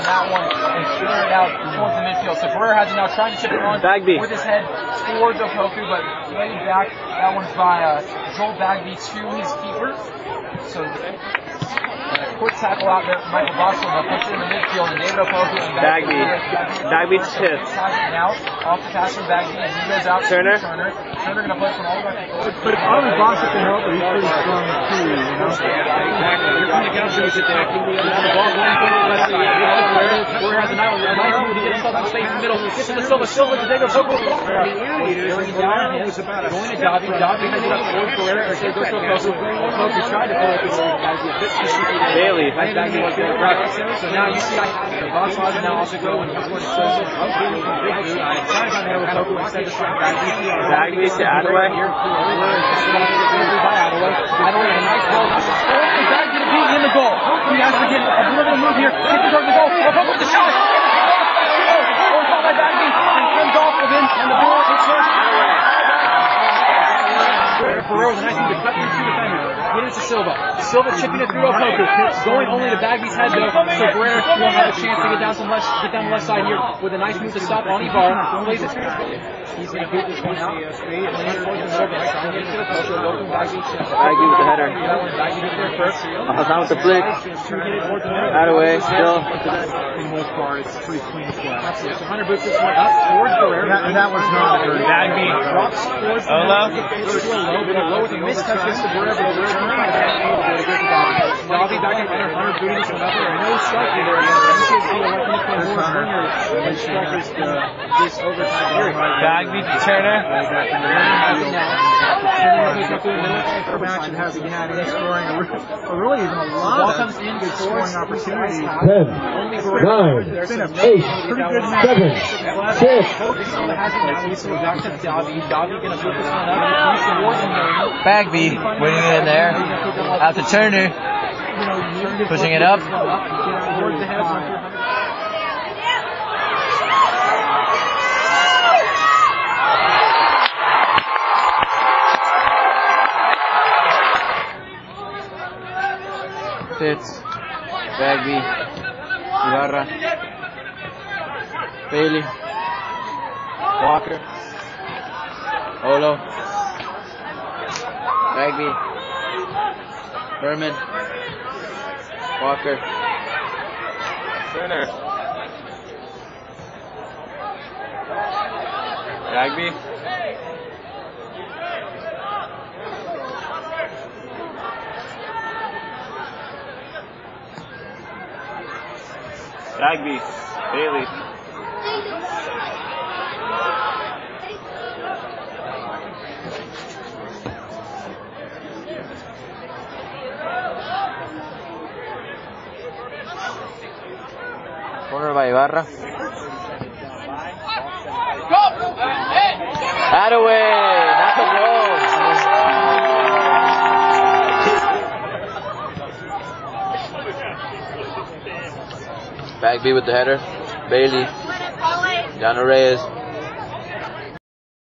that one and clear it out towards the midfield. So Guerrero has it now trying to chip it on Bagby with his head towards Opoku, but played back. That one's by Joel Bagby to his keeper. So quick tackle out there from Michael Boswell, but puts it in the midfield, and David Opoku and Bagby tips. Now, off the pass from Bagby, and he goes out to Turner. Turner going to play from all the way. But if I was Boswell can help, he's pretty strong too, you know? Exactly. You're trying to get out it there. Now the ball going for the left side. Guerrero has a nice move to get himself in space in the middle. Gets to the Silva to David Opoku. Going to Dobby. Dobby has it up towards Guerrero, or goes to Opoku. Opoku tried to pull it, but Bailey. So now you see the box line now also go and he's going to close it. Bagby to Adaway. Adaway, a nice ball. Bagby to beat in the goal. He has to get a little move here. Gets to the goal. Opoku with the shot. Oh, caught by Bagby. And comes off of him. And the ball is first. Guerrero with a nice move to cut through two defenders. Get it to Silva. Silva chipping it through Opoku. Going only to Bagby's head though. So Guerrero won't have a chance to get down the left side here with a nice move to stop on Ibarra. Plays it. He's going to boot this one out. Bagby with the header. Down with the flick. Adaway still. For the most part, it's pretty clean flat. So Hunter boots this one up towards Guerrero. That was not good. Bagby drops towards Olo. Low with a mistouch gets to Guerrero. Dobby back in runner. Hunter booting this one up there. No striker there. This overtime period. Bagby to Turner. Match hasn't had any scoring, or really even a lot of good scoring opportunities. 10, 9, 8, 7, 6. Bagby winning it in there. Out to Turner. Pushing it up. Fitz, Bagby, Ibarra, Bailey, Walker, Olo, Bagby, Berman, Walker, Turner, Bagby, Bagby, Bailey. Corner by Ibarra. Adaway, not the goal. Bagby with the header. Bailey. John Reyes.